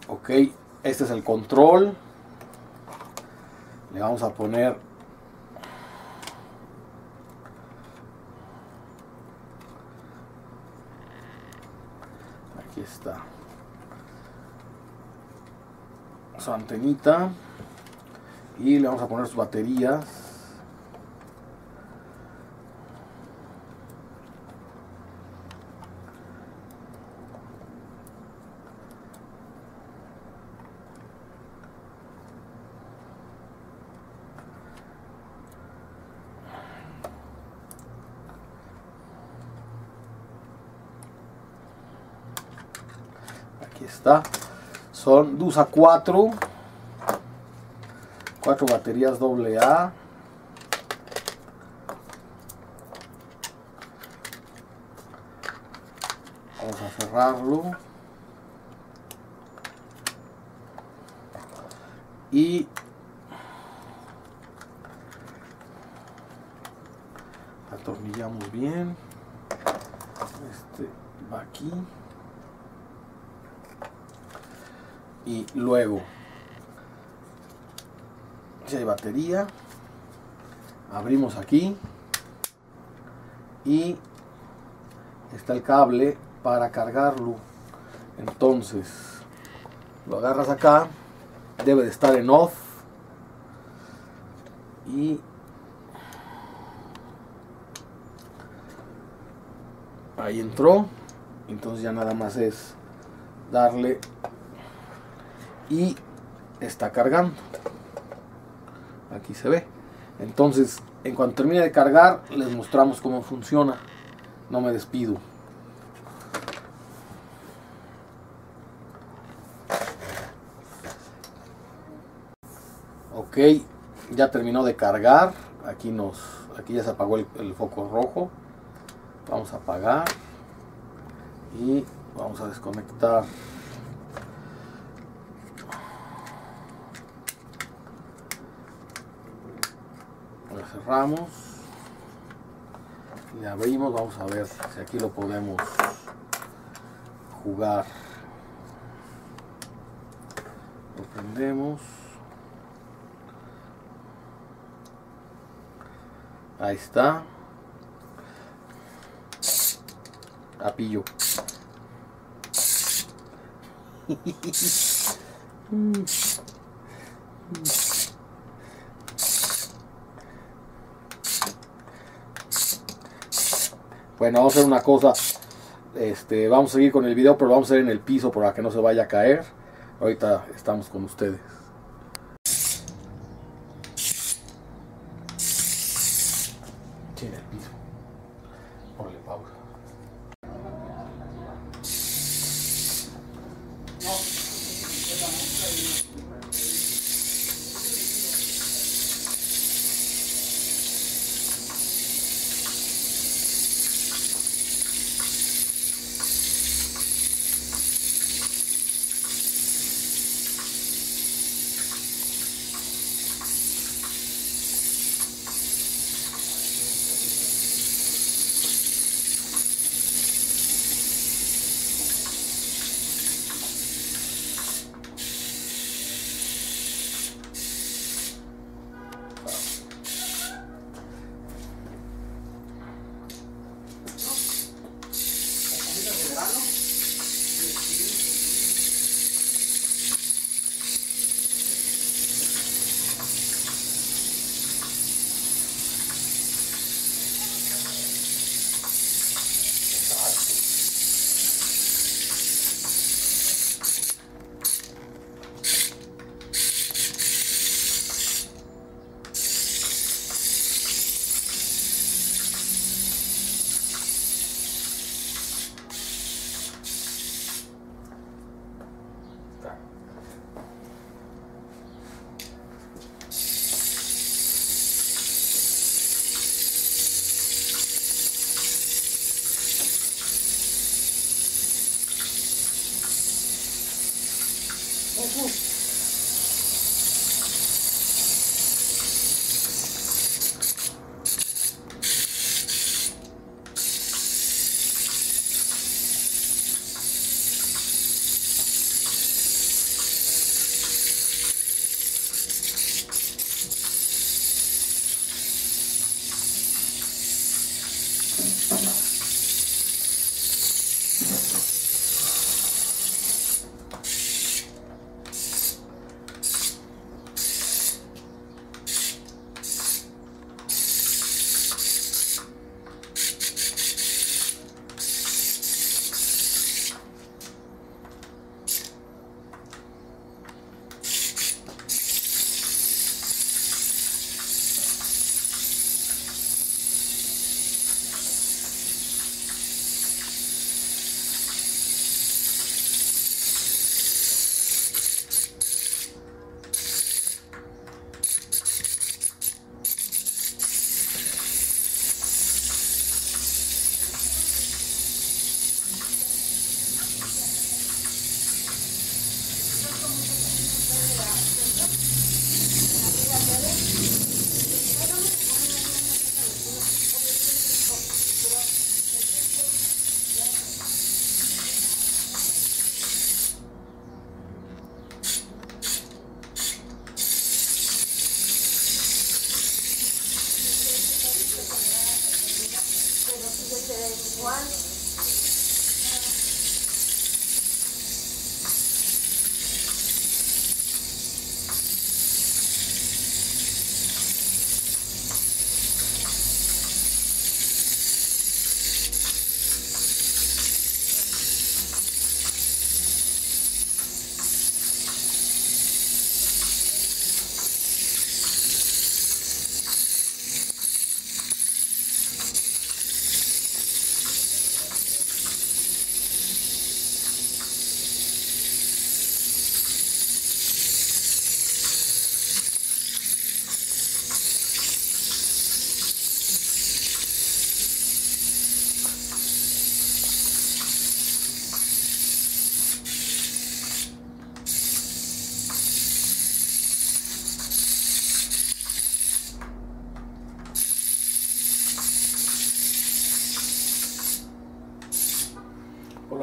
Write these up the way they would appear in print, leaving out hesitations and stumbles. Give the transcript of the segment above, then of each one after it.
Ok, este es el control. Le vamos a poner aquí está su antenita y le vamos a poner sus baterías. Aquí está, usa 4 baterías AA. Vamos a cerrarlo y atornillamos bien. Este va aquí. Y luego, si hay batería, abrimos aquí y está el cable para cargarlo. Entonces lo agarras acá, debe de estar en off y ahí entró. Entonces ya nada más es darle y está cargando. Aquí se ve. Entonces, en cuanto termine de cargar, les mostramos cómo funciona. No me despido. Ok, ya terminó de cargar. Aquí ya se apagó el foco rojo. Vamos a apagar y vamos a desconectar. Lo cerramos y abrimos. Vamos a ver si aquí lo podemos jugar. Lo prendemos. Ahí está. Apillo. Bueno, vamos a hacer una cosa. Vamos a seguir con el video, pero lo vamos a hacer en el piso para que no se vaya a caer. Ahorita estamos con ustedes. Sí, en el piso. Ponle pausa.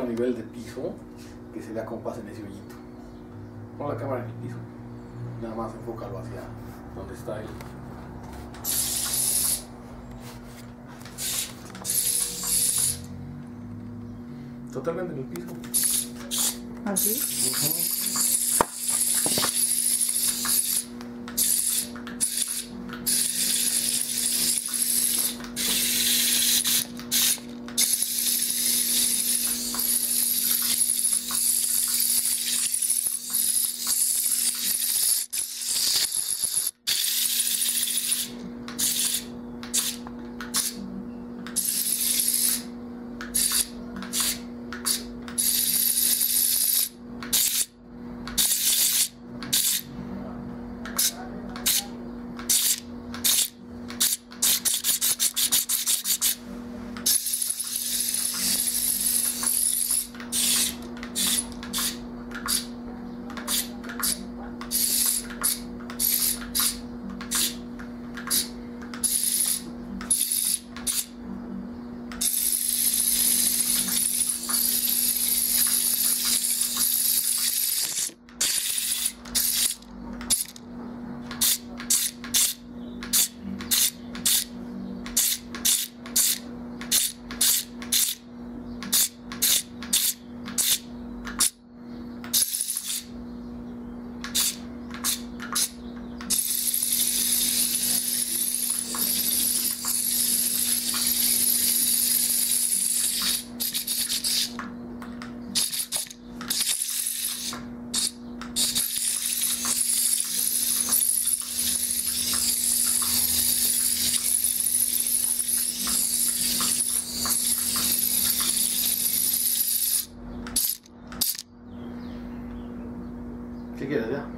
nivel de piso que se vea con paz en ese hoyito. Pon la cámara en el piso, nada más enfócalo hacia donde está él. Totalmente en el piso. ¿Así? ¿Qué quieres ya?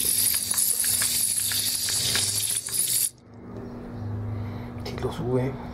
Si lo sube.